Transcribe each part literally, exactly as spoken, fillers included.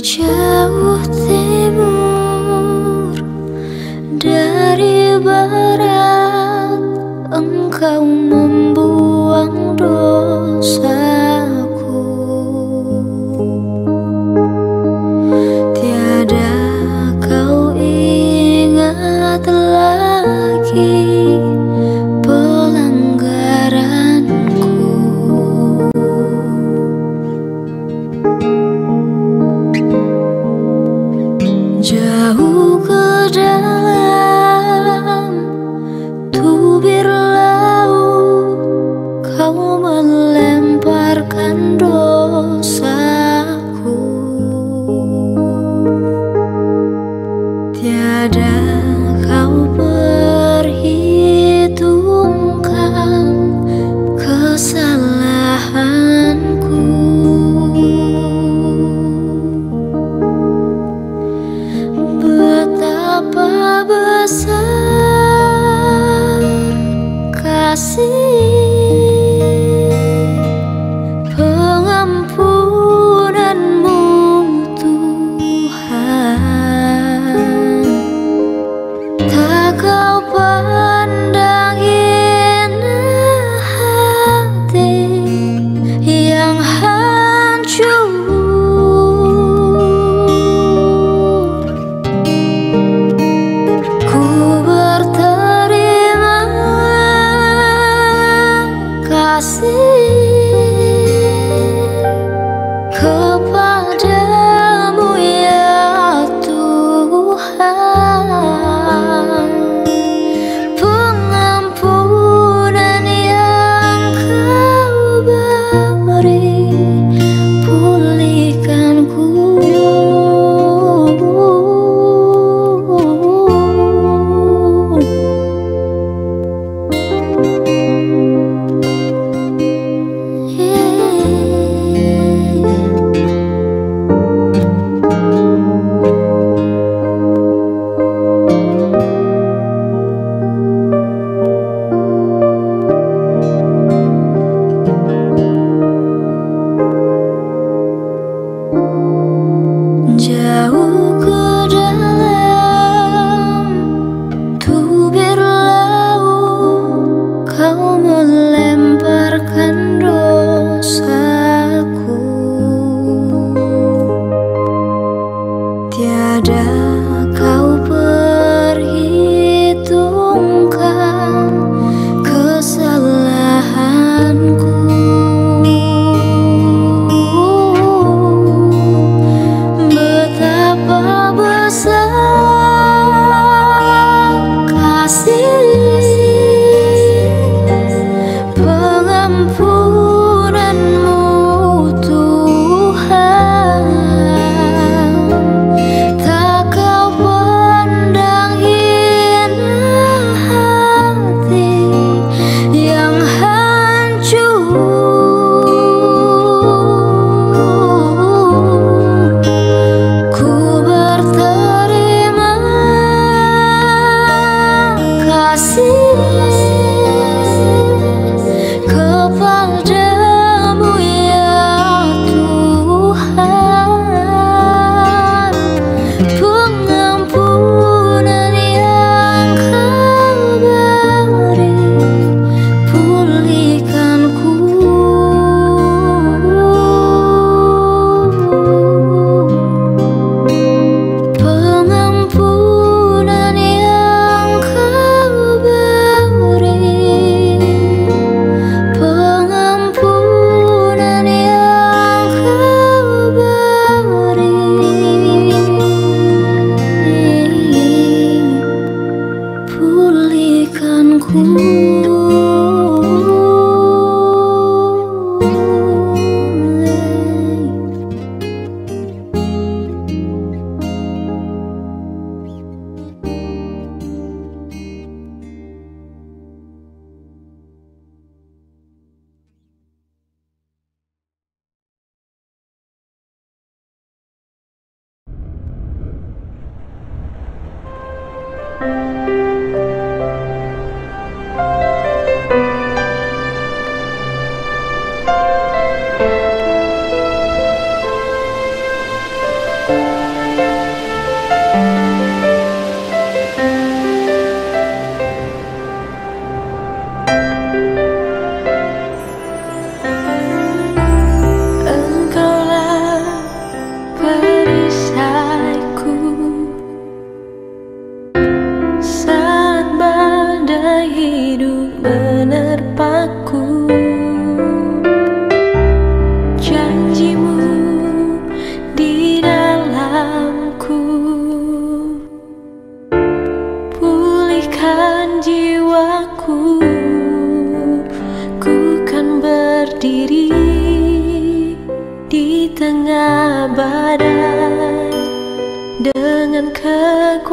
Jauh timur dari barat, engkau membuang dosaku. Tiada kau ingat lagi pelanggaranku. Jauh ke dalam tubir laut, kau melemparkan dosaku. Tiada kau perhitungkan kesalahanku. Betapa besar kasih pengampunanmu Tuhan. Tak kau pandang indah hati yang hancur. Ku berterima kasih kepadamu ya Tuhan. Pengampunan yang kau beri, pulihkanku.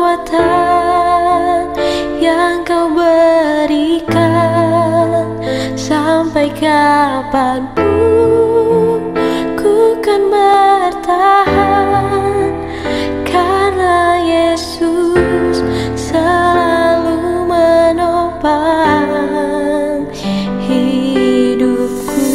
kekuatan yang Kau berikan. Sampai kapanpun ku kan bertahan, karena Yesus selalu menopang hidupku.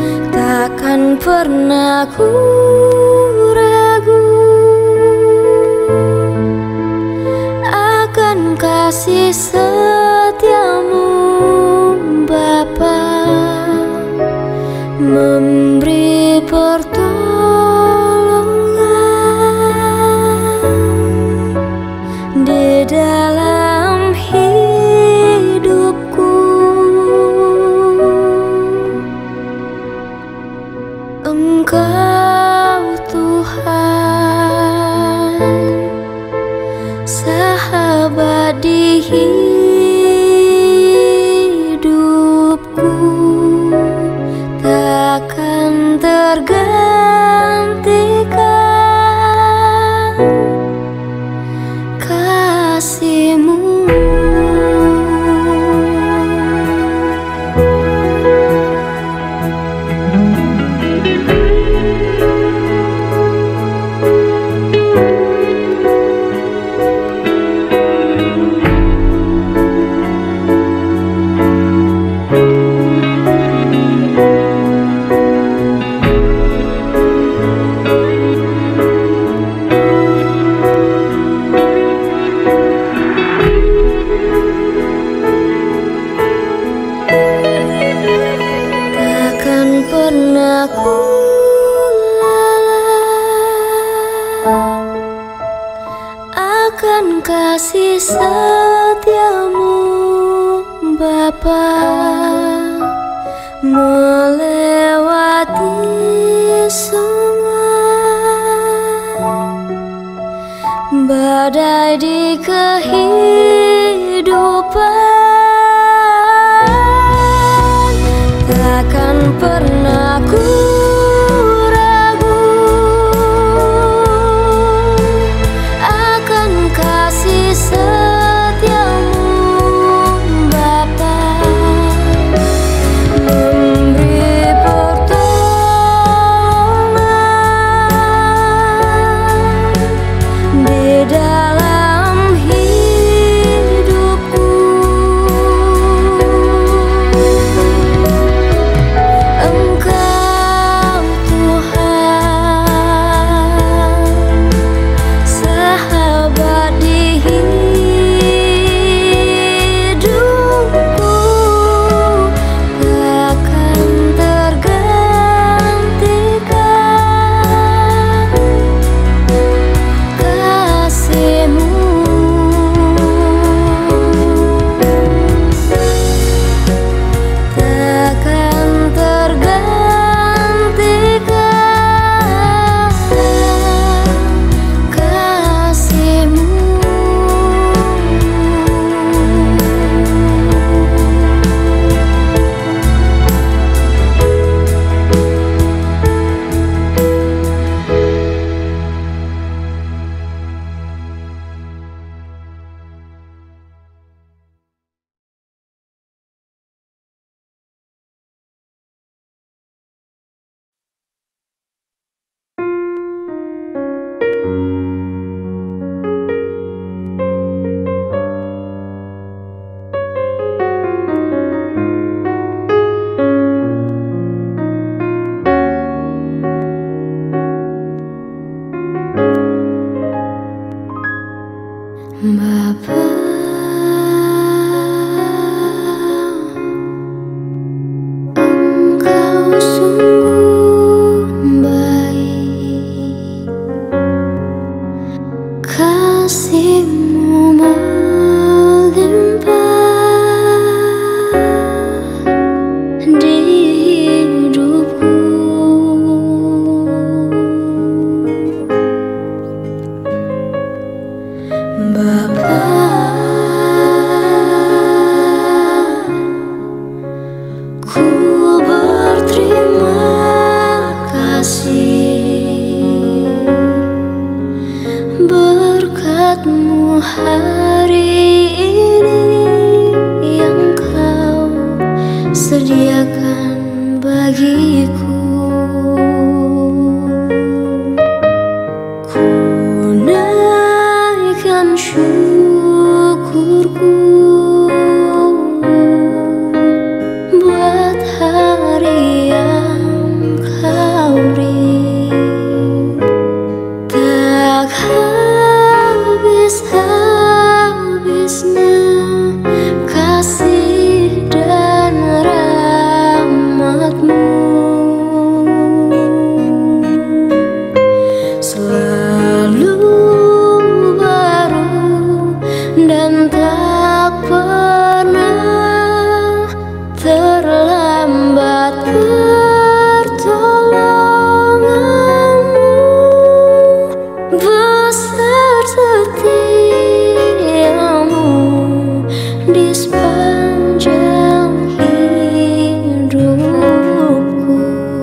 Takkan pernah ku ragu memberi pertolongan di dalam hidupku. Engkau Tuhan, sahabat di hidupku, takkan tergantikan kasih-Mu. Takkan pernah ku lalai akan kasih setia-Mu Bapa, melewati semua badai di kehidupan. Takkan pernah ku ragu akan kasih setia-Mu Bapa, memberi pertolongan di dalam hidupku. Engkau Tuhan, sahabat di hidupku, takkan tergantikan kasih-Mu. Takkan tergantikan kasih-Mu. Bapa, Engkau sungguh baik, kasih-Mu melimpah di hidupku. Bapa, ku berterima kasih berkat-Mu hari ini yang Kau sediakan bagiku. Ku naikkan syukurku buat hari yang Kau beri. Tak habis-habisnya kasih dan rahmat-Mu. terlambat pertolonganmu, besar setiamu di sepanjang hidupku.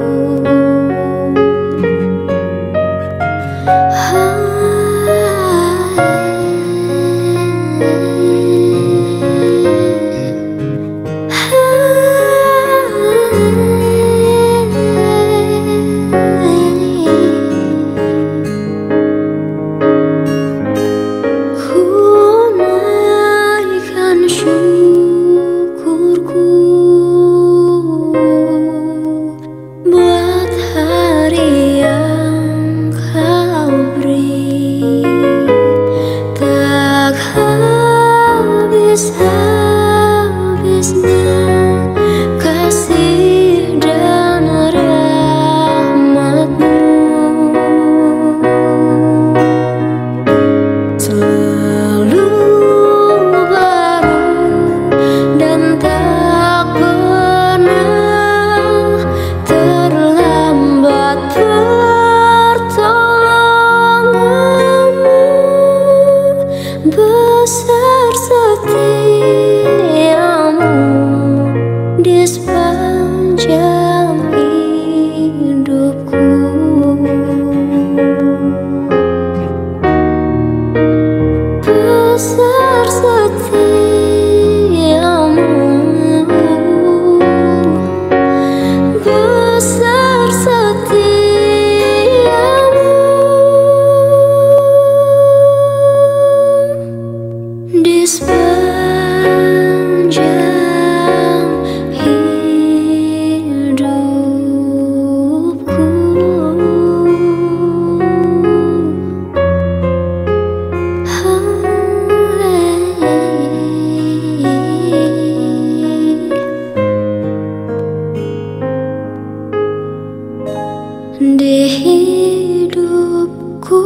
Besar setiamu di sepanjang hidupku. Besar setiamu, besar setiamu di sepanjang hidupku. Di hidupku.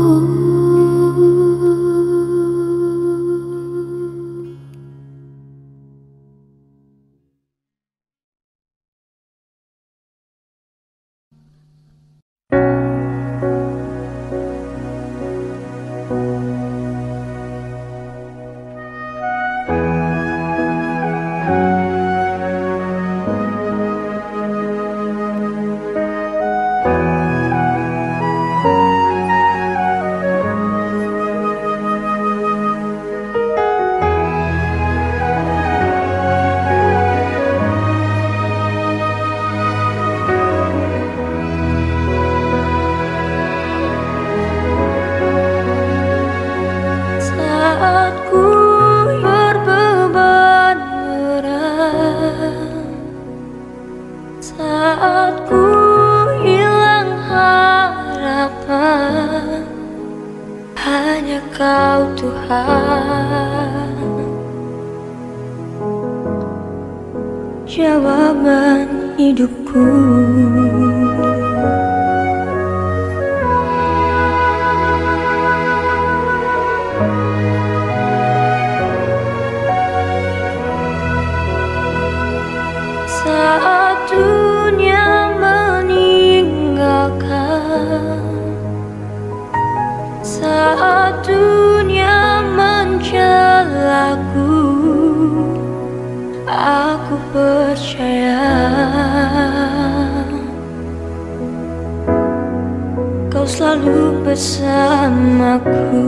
Saat ku hilang harapan, hanya Kau Tuhan jawaban hidupku. Saat dunia meninggalkan, saat dunia mencelaku, aku percaya Kau selalu bersamaku.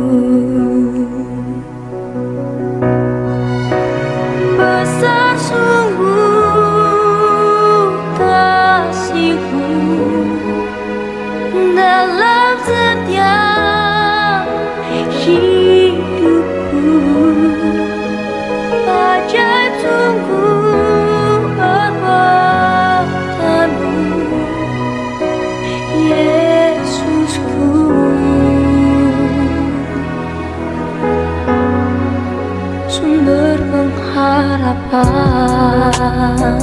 Besar sungguh kasih-Mu dalam setiap hidupku. Ajaib sungguh perbuatan-Mu, Yesusku. Sumber pengharapan.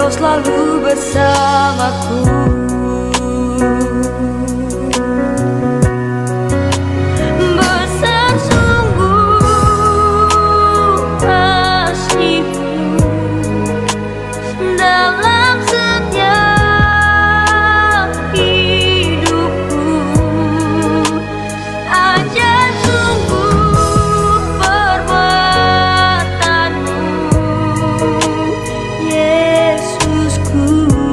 Kau selalu bersamaku. Besar sungguh kasih-Mu dalam setiap hidupku. Ajaib sungguh perbuatan-Mu, Yesusku.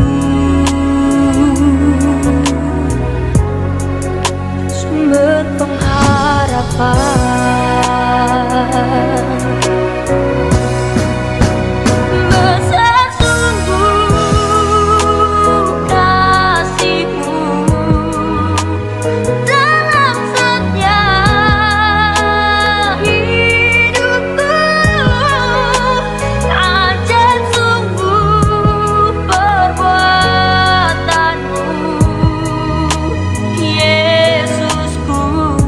Sumber pengharapan. Besar sungguh kasih-Mu dalam setiap hidupku. Ajaib sungguh perbuatan-Mu, Yesusku.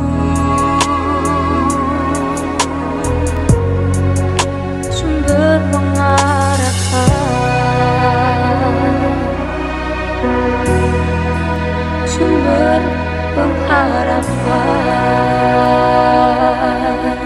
Sumber pengharapan. Sumber pengharapan.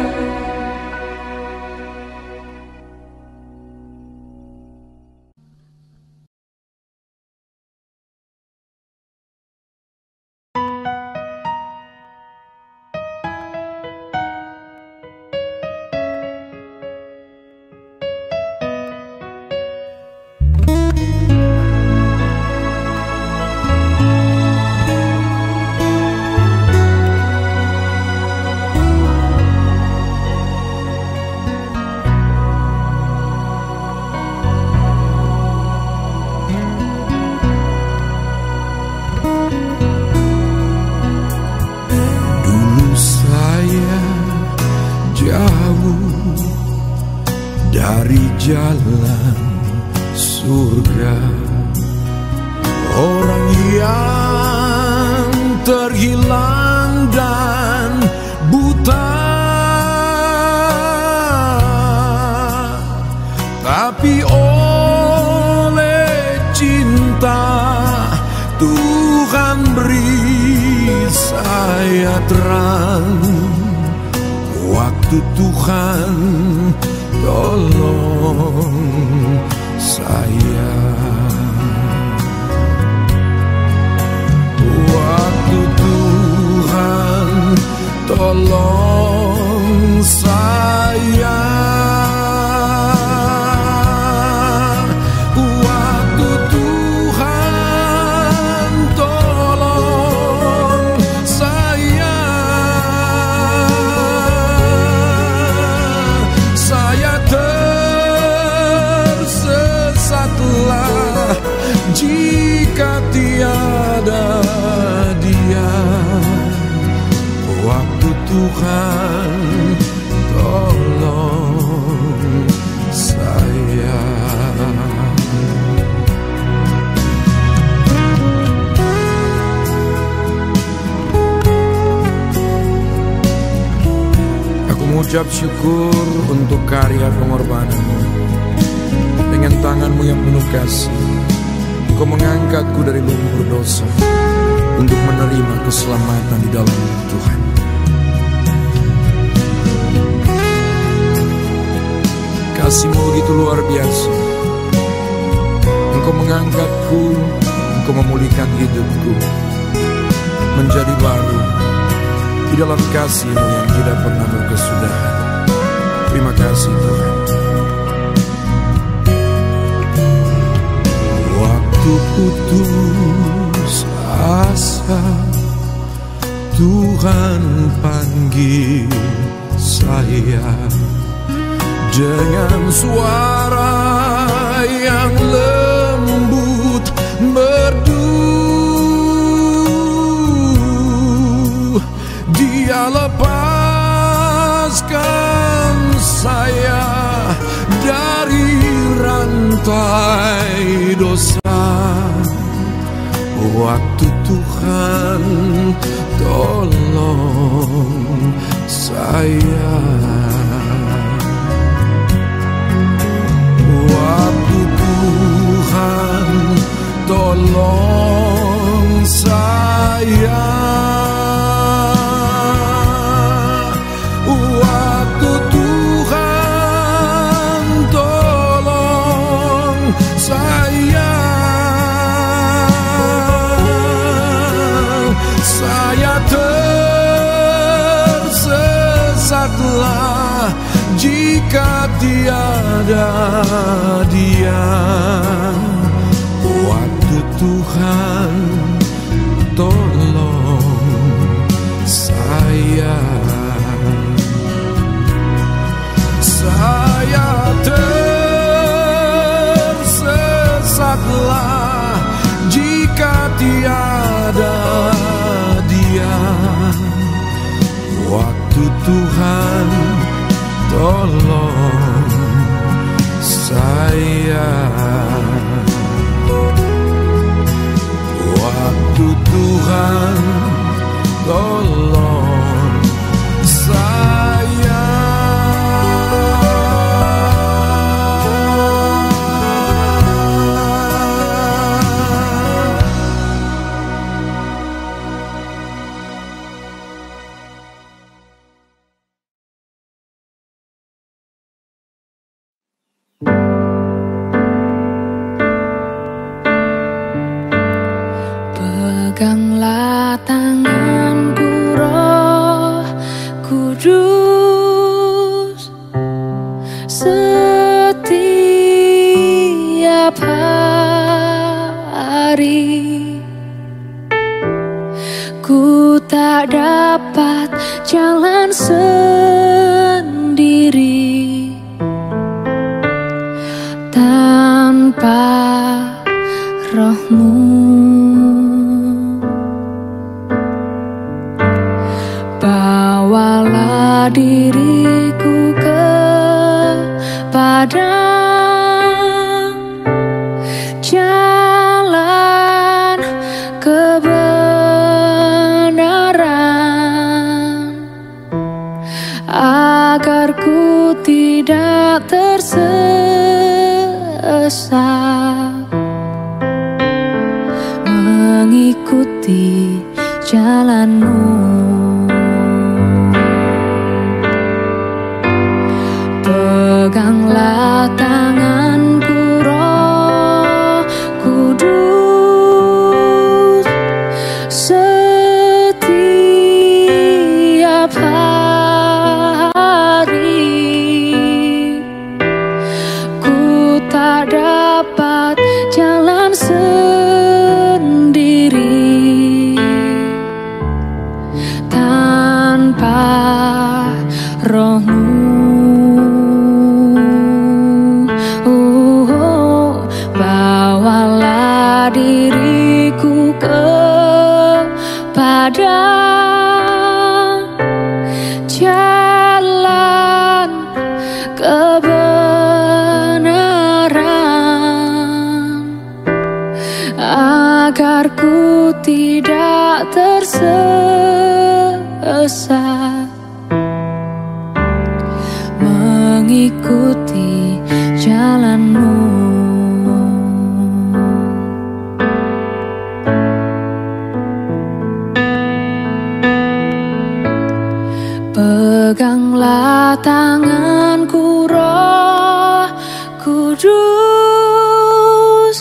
Dulu saya jauh dari jalan surga, orang yang terhilang dan buta. Tapi oleh cinta Tuhan beri saya terang. Waktu Tuhan tolong saya. Waktu Tuhan tolong saya. Waktu Tuhan tolong saya. Saya tersesatlah jika tiada Dia. Waktu Tuhan tolong saya. Aku mengucap syukur untuk karya pengorbanan-Mu. Dengan tangan-Mu yang penuh kasih, Engkau mengangkatku dari lumpur dosa untuk menerima keselamatan di dalam Tuhan. Kasih-Mu begitu luar biasa. Engkau mengangkatku, Engkau memulihkan hidupku menjadi baru di dalam kasih-Mu yang tidak pernah berkesudahan. Terima kasih Tuhan. Waktu putus asa, Tuhan panggil saya dengan suara yang lembut merdu. Dia lepaskan saya dari rantai dosa. Waktu Tuhan tolong saya. Waktu Tuhan sayang, saya tersesatlah jika tiada dia. Waktu Tuhan tolong saya, saya tersesatlah jika tiada dia. Waktu Tuhan tolong saya, waktu Tuhan tolong saya. Peganglah tanganku, Roh Kudus, setiap hari. Ku tak dapat jalan sendiri tanpa Roh-Mu. Bawalah diriku kepada jalan kebenaran, agar ku tidak tersesat, mengikuti jalan-Mu. Peganglah tanganku, Roh Kudus, setiap hari. Ku tak dapat jalan sendiri tanpa Roh-Mu. Diriku kepada jalan kebenaran, agar ku tidak tersesat, mengikuti jalan-Mu. Peganglah tanganku, Roh Kudus,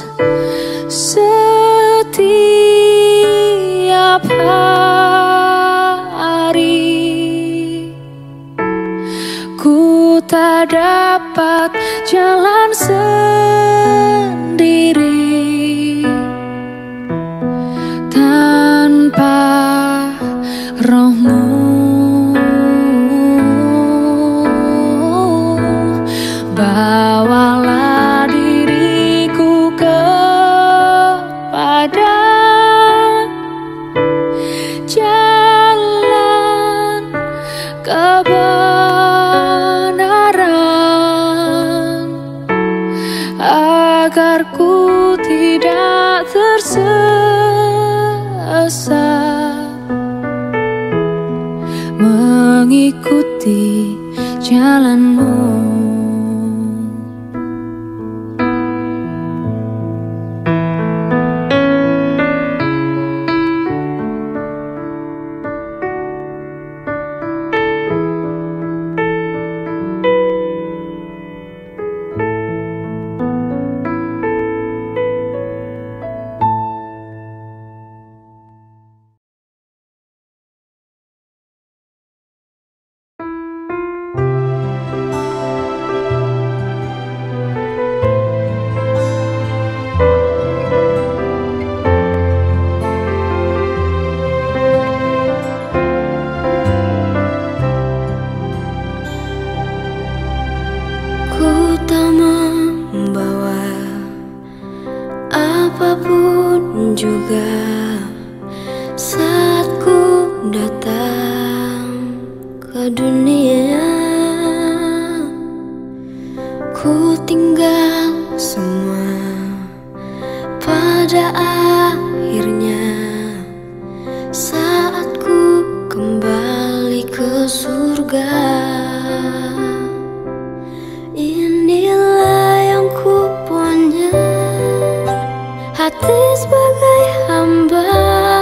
setiap hari. Ku tak dapat jalan sendiri tanpa Roh-Mu. Bawalah diriku kepada jalan kebenaran, agar ku tidak tersesat, mengikuti jalan-Mu. Apapun juga saat ku datang ke dunia, ku tinggal semua pada akhirnya. Saat ku kembali ke surga, inilah yang ku punya, hati sebagai hamba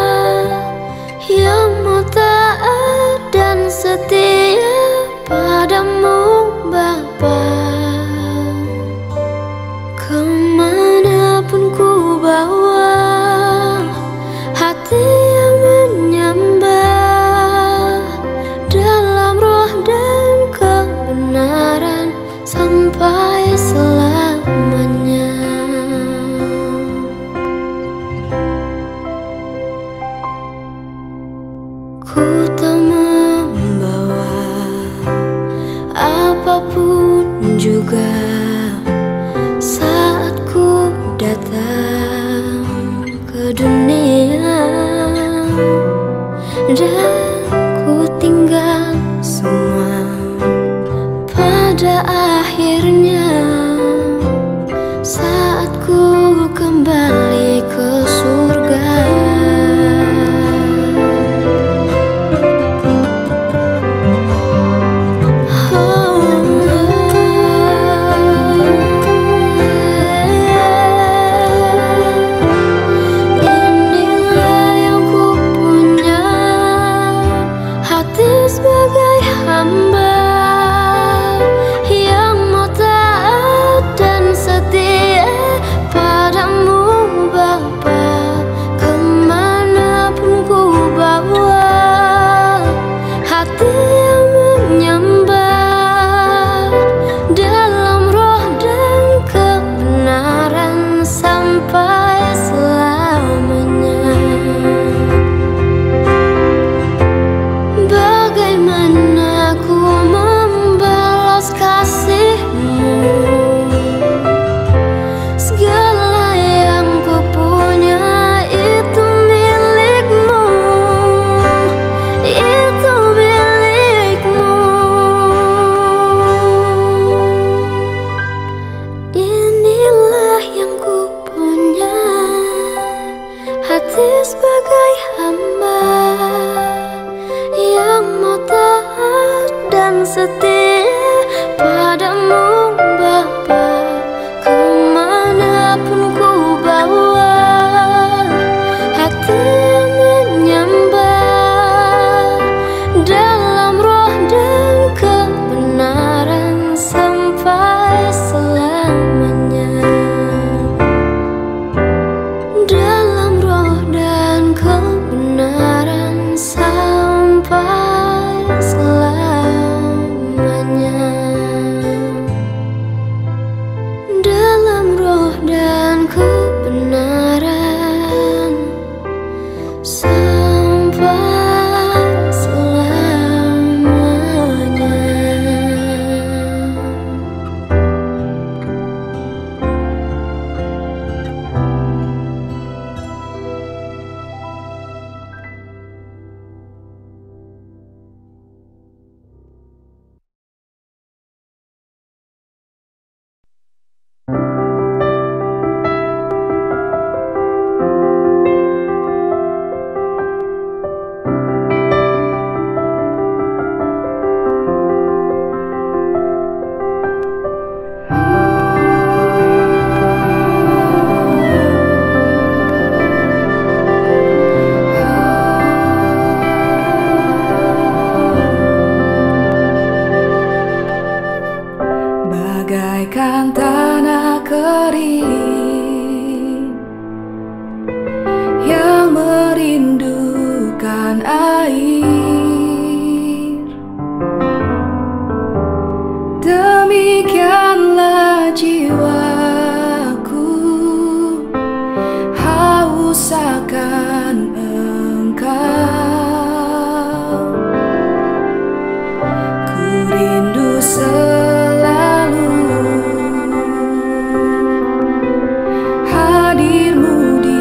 yang mau taat dan setia padamu Bapa. Kemanapun ku bawa, hati yang menyembah dalam roh dan kebenaran sampai selamanya. Ku tak membawa apapun juga saat ku datang ke dunia, dan ku tinggal semua pada akhirnya. Saat ku kembali ke surga, sebagai hamba yang mau taat dan setia padamu Bapa. Kemanapun ku bawa, hati yang menyembah dalam roh dan kebenaran sampai selamanya. Bagaimana ku membalas kasih-Mu? Segala yang ku punya itu milik-Mu, itu milik-Mu. Inilah yang ku punya, hati sebagai hamba yang mau taat dan setia padamu Bapa. Kemanapun ku bawa, hati yang menyembah dalam roh dan kebenaran sampai selamanya. Dalam roh dan kebenaran sampai selamanya. Dalam roh dan kebenaran sampai selamanya. Bagaikan tanah kering yang merindukan air, demikianlah jiwaku haus akan Engkau. Ku rindu selalu hadir-Mu di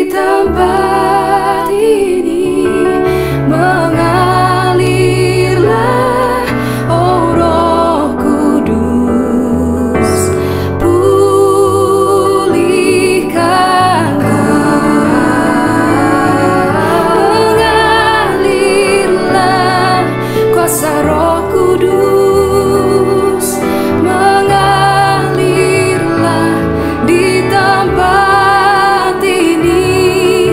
tempat ini mengalirlah, oh Roh Kudus, pulihkan mengalirlah kuasa Roh Kudus, mengalirlah di tempat ini,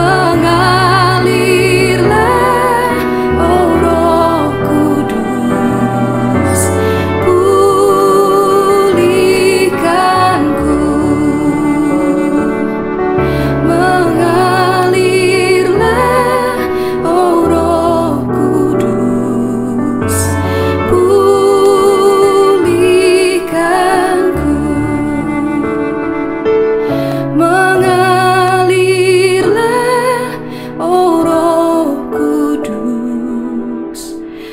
mengalirlah, oh Roh Kudus, pulihkanku, mengalirlah, oh Roh Kudus, pulihkanku, mengalirlah, oh Roh Kudus,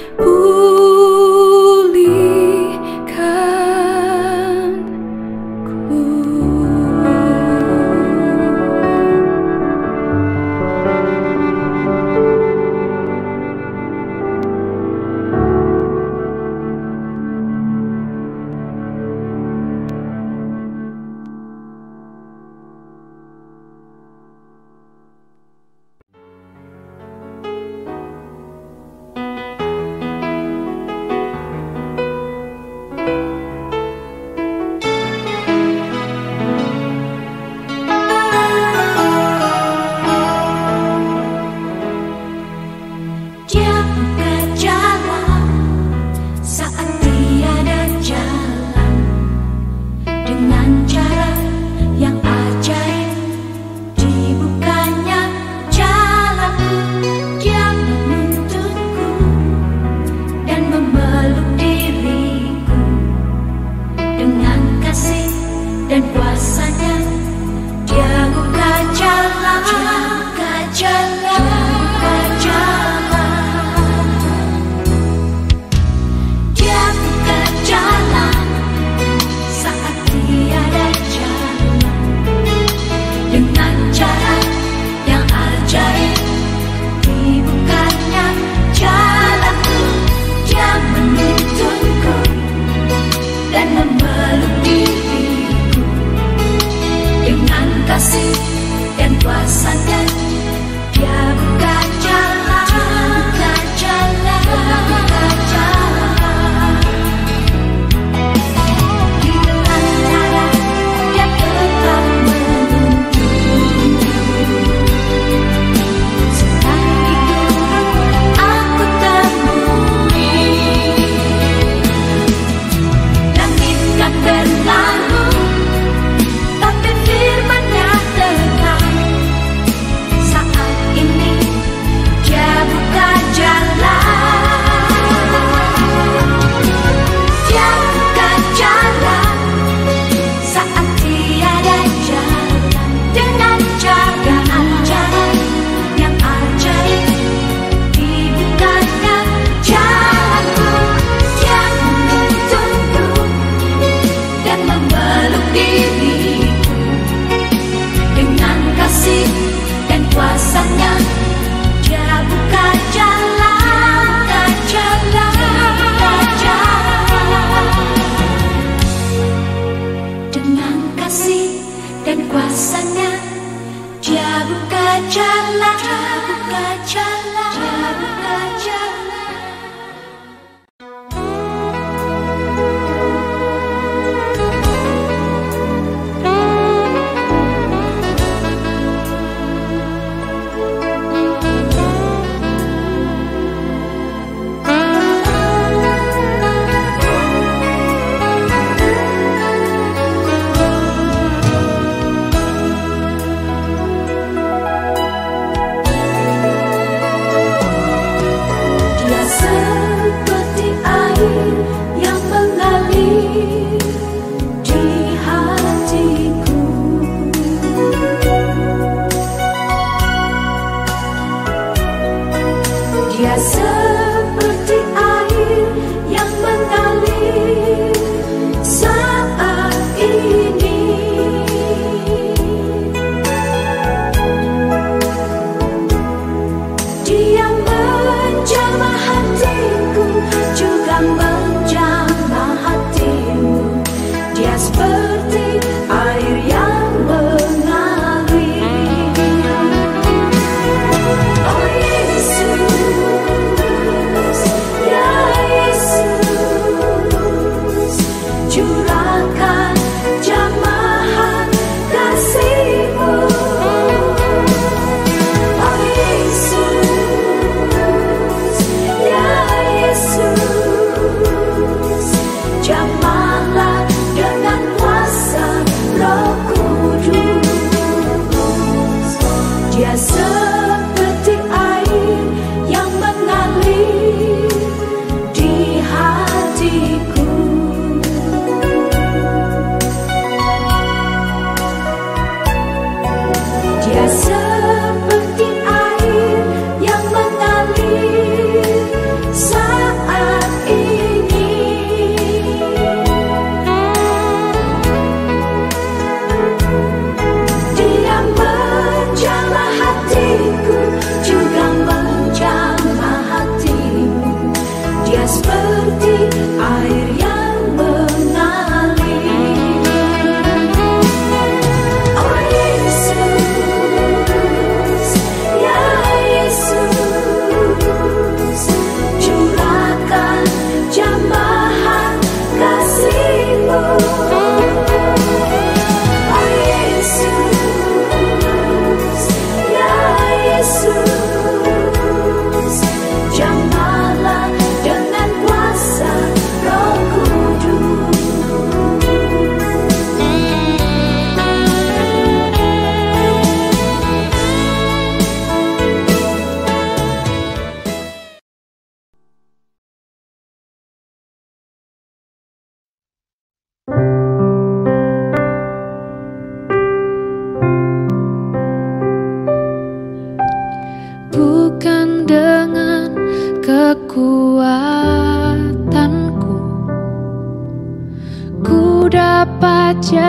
Dia buka jalan saat tiada jalan, dengan cara yang ajaib dibukanya jalanku. Dia menuntunku dan memeluk diriku, dengan kasih dan kuasanya Dia buka jalan, buka jalan, buka jalan. Dia buka jalan saat tiada jalan, dengan cara yang ajaib dibukanya jalanku. Dia menuntunku dan memeluk diriku, dengan kasih dan kuasanya Dia buka jalan, buka jalan, buka jalan. Di dalam cara Dia tetap menuntun, sedang itu aku temui. Langit kan berlalu, tapi firman-Nya tetap. Saat ini Dia buka jalan, Dia buka jalan saat tiada jalan, dengan cara jalan yang ajaib dibukanya jalanku. Dia menuntunku dan memeluk diriku, dengan kasih dan kuasanya Dia buka jalan, buka jalan, buka jalan. Dengan kasih dan kuasanya Dia buka jalan, buka jalan, Dia buka jalan.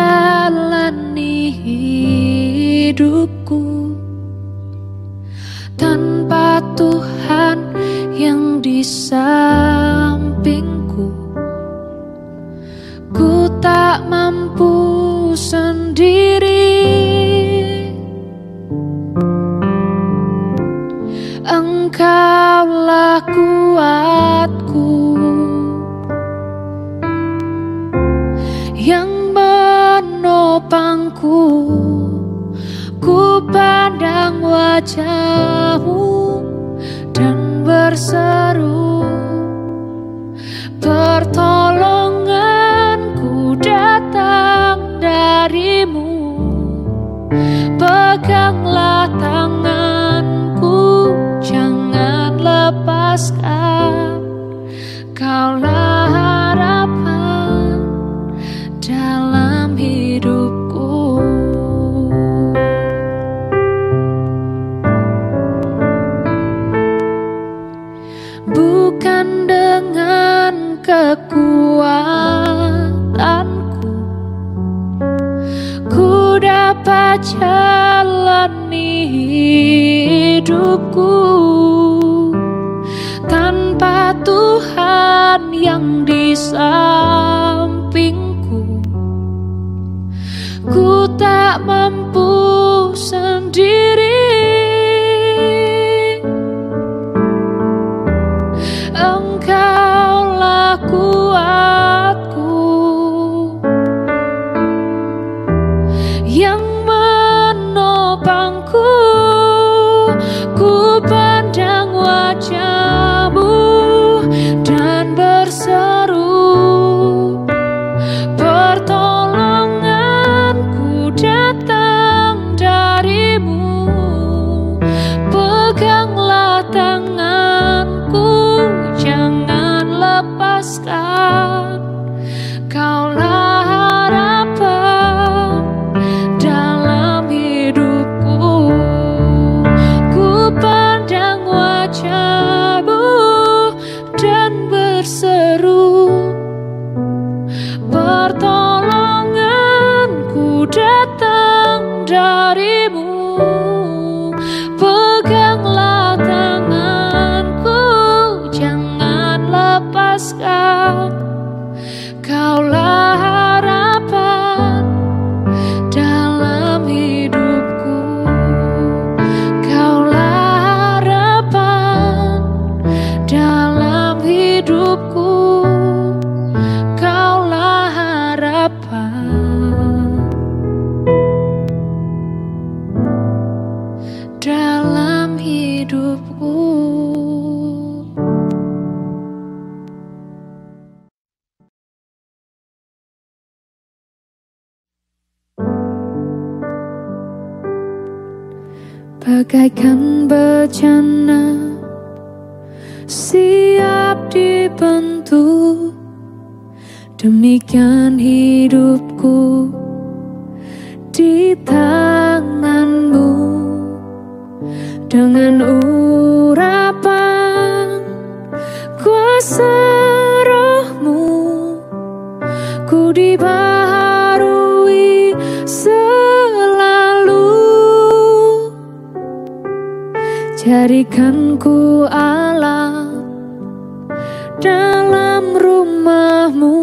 jalani hidupku tanpa Tuhan yang di sampingku. Ku tak mampu sendiri, Engkaulah kuatku yang menopangku. Ku pandang wajah-Mu dan berseru, pertolonganku datang dari-Mu. Peganglah tanganku, jangan lepaskan. Kaulah harapan dalam hidupku. Bukan dengan kekuatanku ku dapat jalani hidupku tanpa Tuhan yang di sampingku. Ku tak mampu sendiri, Engkaulah kuatku yang menopangku. Ku pandang wajah-Mu dan berseru, pertolonganku datang dari-Mu. Peganglah tanganku, jangan lepaskan. Kaulah harapan dalam hidupku. Ku pandang wajah-Mu dan berseru, pertolonganku datang dari-Mu. Peganglah tanganku, jangan lepaskan. Kaulah harapan dalam hidupku. Kaulah harapan dalam hidupku. Kaulah harapan dalam hidupku. Bagaikan bejana siap dibentuk, demikian hidupku di tangan-Mu. Dengan urapan kuasa Roh-Mu, ku dibaharui selalu. Jadikan ku Allah dalam rumah-Mu,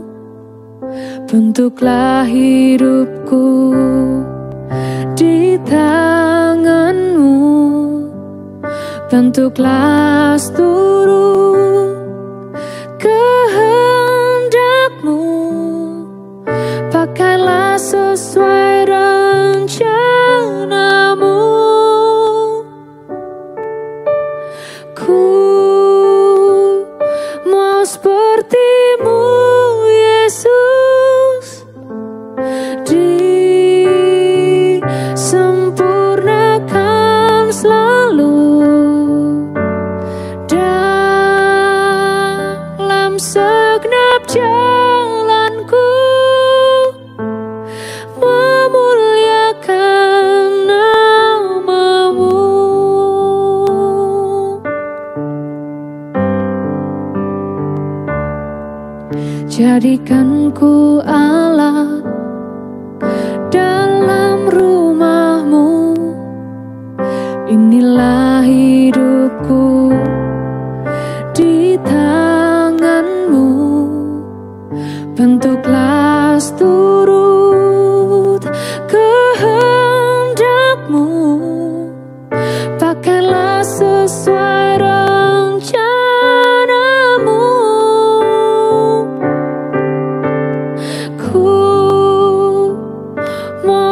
bentuklah hidupku di tangan-Mu. Bentuklah seluruh kehendak-Mu, pakailah sesuai rencana-Mu. Ku mau seperti-Mu, Yesus, disempurnakan selalu dalam segenap jalanku, memuliakan nama-Mu. Jadikan ku Allah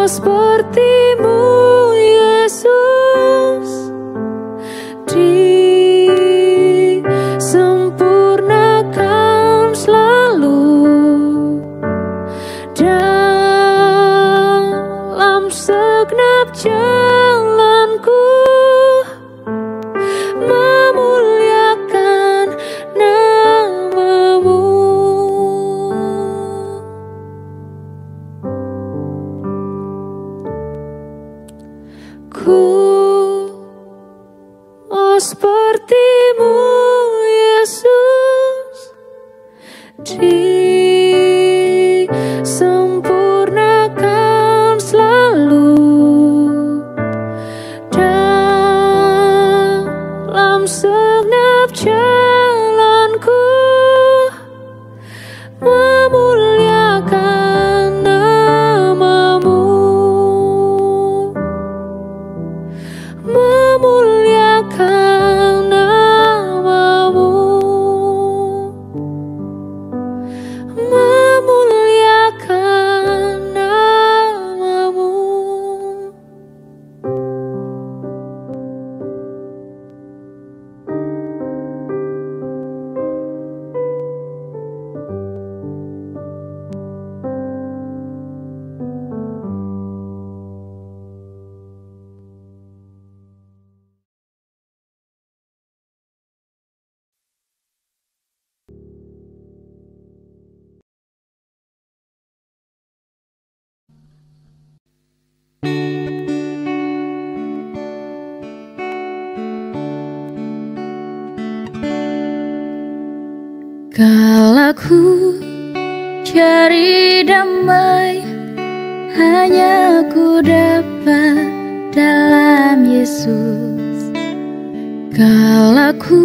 sepertimu Yesus, disempurnakan selalu dalam segenap jalanku, memuliakan namamu. Ku oh sepertimu Yesus, disempurnakan selalu dalam segenap jalanku, memuliakan namamu, memuliakan namamu, memuliakan namamu. Kala ku cari damai, hanya ku dapat dalam Yesus. Kala ku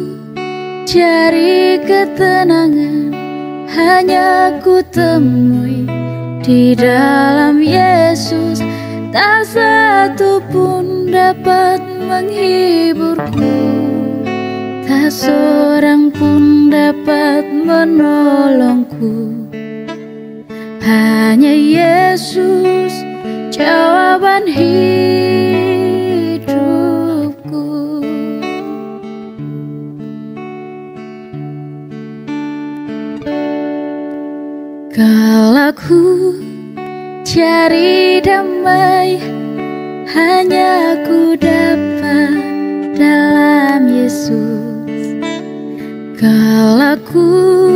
cari ketenangan, hanya ku temui di dalam Yesus. Tak satu pun dapat menghiburku, tak seorang pun dapat menolongku. Hanya Yesus jawaban hidupku. Kala ku cari damai, hanya ku dapat dalam Yesus. Kala ku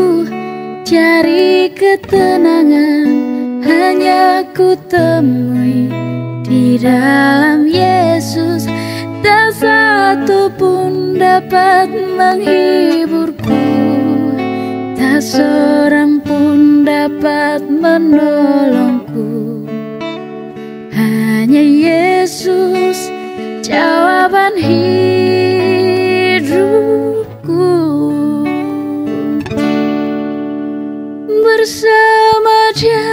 cari ketenangan, hanya ku temui di dalam Yesus. Tak satu pun dapat menghiburku, tak seorang pun dapat menolongku. Hanya Yesus jawaban hidupku. Bersama Dia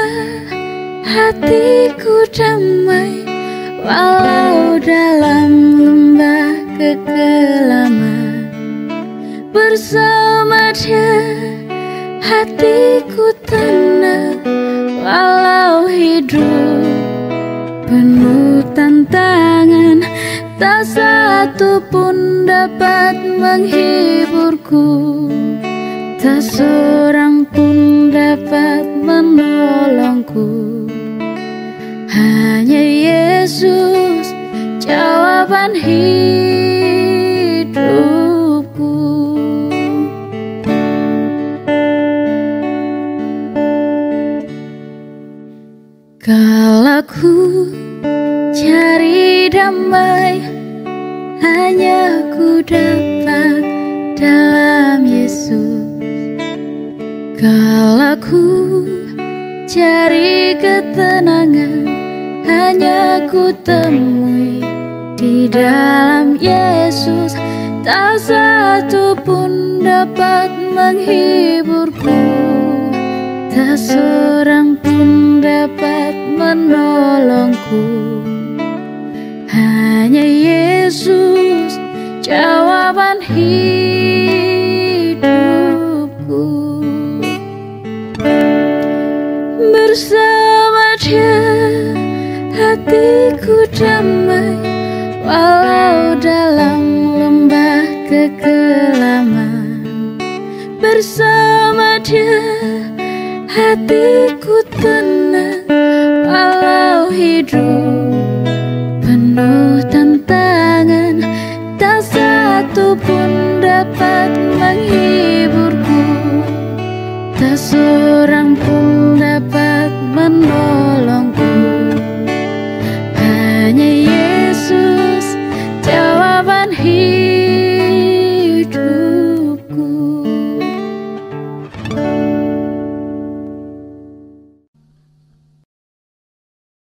hatiku damai, walau dalam lembah kekelaman. Bersama Dia hatiku tenang, walau hidup penuh tantangan. Tak satu pun dapat menghiburku, tak seorang pun dapat menolongku. Hanya Yesus jawaban hidupku. Kala ku cari damai, hanya ku dapat dalam Yesus. Kala ku cari ketenangan, hanya ku temui di dalam Yesus. Tak satu pun dapat menghiburku, tak seorang pun dapat menolongku. Hanya Yesus jawaban hidupku. Bersama Dia hatiku damai, walau dalam lembah kekelaman. Bersama dia hatiku tenang, walau hidup penuh tantangan. Tak satu pun dapat menghiburku, tak seorang